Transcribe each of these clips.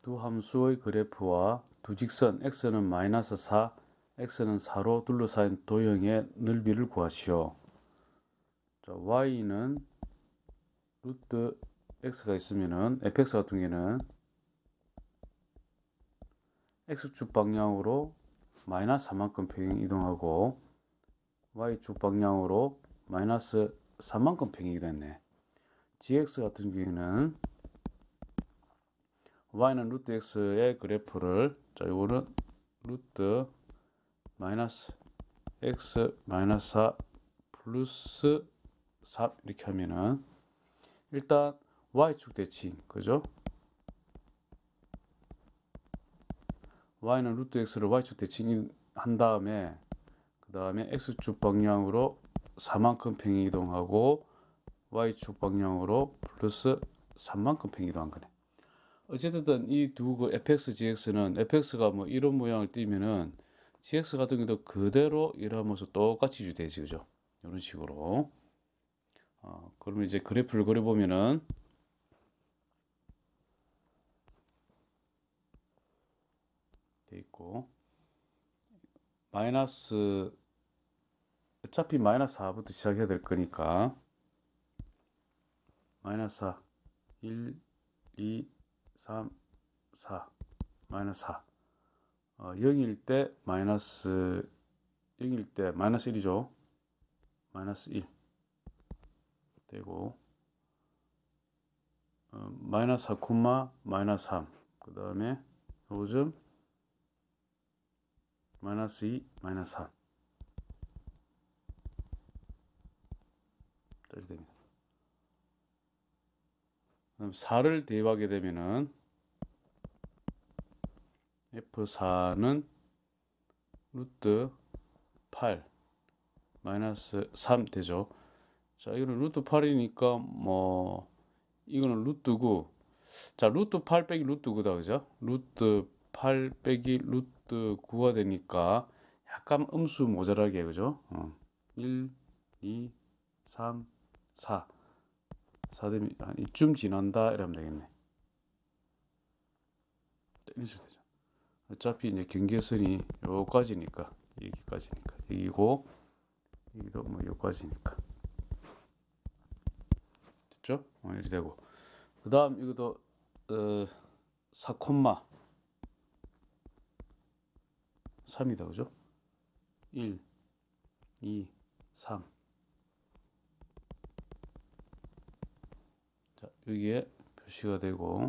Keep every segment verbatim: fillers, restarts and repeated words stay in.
두 함수의 그래프와 두 직선 x는 마이너스 사, x는 사로 둘러싸인 도형의 넓이를 구하시오. 자, y는 루트 x가 있으면은 fx 같은 경우에는 x축 방향으로 마이너스 사만큼 평행 이동하고 y축 방향으로 마이너스 삼만큼 평행 이동했네. gx 같은 경우에는 y는 루트 x의 그래프를, 자, 이거는 루트 마이너스 x 마이너스 사 플러스 삼 이렇게 하면은 일단 y축 대칭, 그죠? y는 루트 x를 y축 대칭 한 다음에 그 다음에 x축 방향으로 사만큼 평행 이동하고 y축 방향으로 플러스 삼만큼 평행 이동한 거네. 어쨌든 이 두 그 fx, gx는 fx가 뭐 이런 모양을 띄면은 gx 같은 경우도 그대로 이런 모습 똑같이 유지되지, 그죠? 이런 식으로. 어, 그러면 이제 그래프를 그려보면은 돼 있고, 마이너스, 어차피 마이너스 사부터 시작해야 될 거니까 마이너스 사, 일, 이, 삼, 사, 마이너스 사. 어, 영일 때 마이너스 영일 때 마이너스 일이죠. 마이너스 일 되고, 어, 마이너스 사, 마이너스 삼, 그 다음에 요즘 마이너스 이, 마이너스 삼 이렇게 됩니다. 그럼 사를 대입하게 되면은 에프 사는 루트 팔 마이너스 삼 되죠. 자, 이거는 루트 팔이니까 뭐 이거는 루트 구. 자, 루트 팔 빼기 루트 구다, 그죠? 루트 팔 빼기 루트 구가 되니까 약간 음수 모자라게, 그죠? 어. 일, 이, 삼, 사. 사 되면 한 이쯤 지난다 이러면 되겠네. 이렇게 되죠. 어차피 이제 경계선이 요까지니까, 여기까지니까, 여기고 여기도 뭐 요까지니까 됐죠? 어, 이렇게 되고, 그 다음 이것도 어, 사, 삼이다, 그죠? 일, 이, 삼. 자, 여기에 표시가 되고,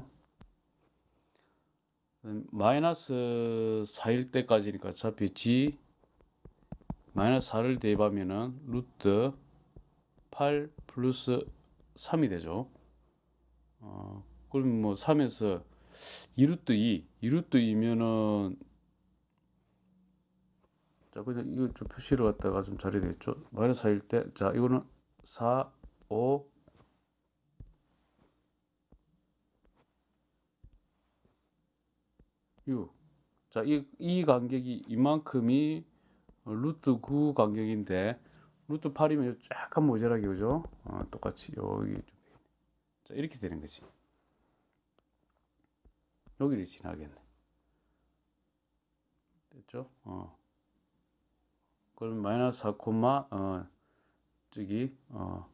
마이너스 사일 때까지니까 어차피 g 마이너스 사를 대입하면은 루트 팔 플러스 삼이 되죠. 어, 그럼 뭐 삼에서 이 루트 이, 이 루트 이면은, 자, 그냥 이거 좀 표시를 갖다가 좀 자리 되겠죠. 마이너스 사일 때, 자, 이거는 사, 오, 육. 자, 이, 이 간격이 이만큼이 루트 구 간격인데, 루트 팔이면 약간 모자라게, 그죠? 어, 똑같이 여기. 자, 이렇게 되는 거지. 여기를 지나겠네. 됐죠? 어. 그럼 마이너스 사, 어, 저기, 어,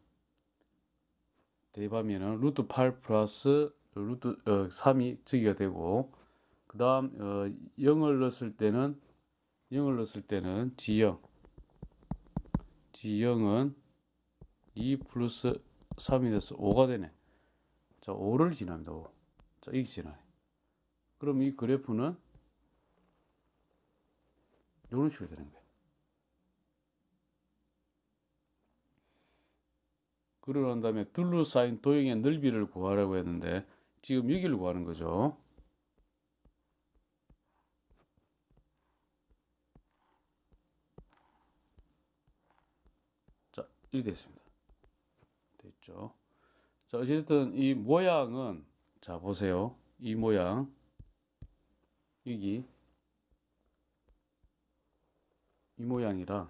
대입하면은 루트 팔 플러스 루트 어, 삼이 저기가 되고, 그 다음 어, 영을 넣었을 때는 영을 넣었을 때는 지영 지영은 이 플러스 삼이 돼서 오가 되네. 자, 오를 지납니다. 오. 자, 이게 지나네. 그럼 이 그래프는 이런 식으로 되는 거예요. 그러고 난 다음에 둘러싸인 도형의 넓이를 구하라고 했는데 지금 여기를 구하는 거죠. 자, 이렇게 됐습니다. 됐죠. 자, 어쨌든 이 모양은, 자, 보세요. 이 모양, 여기 이 모양이랑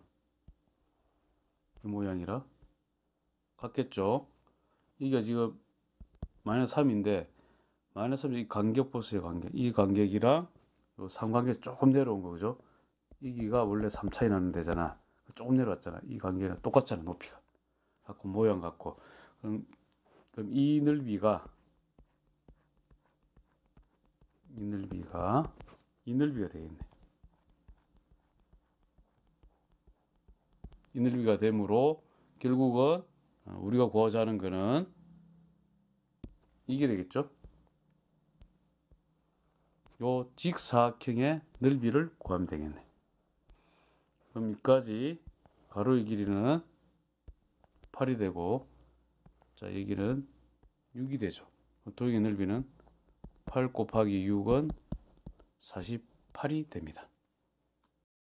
이 모양이랑 같겠죠. 이게 지금 마이너스 삼인데 마이너스 삼 이 간격 보세요. 간격. 이 간격이랑 요 삼간격 조금 내려온 거죠. 여기가 원래 삼 차이 나는 데잖아. 조금 내려왔잖아. 이 간격이랑 똑같잖아. 높이가. 갖고 모양 같고. 그럼, 그럼 이 넓이가 이 넓이가 이 넓이가 되겠네. 이 넓이가 되므로 결국은 우리가 구하자 하는 거는 이게 되겠죠. 요 직사각형의 넓이를 구하면 되겠네. 그럼 여기까지 가로의 길이는 팔이 되고, 자 여기는 육이 되죠. 도형의 넓이는 팔 곱하기 육은 사십팔이 됩니다.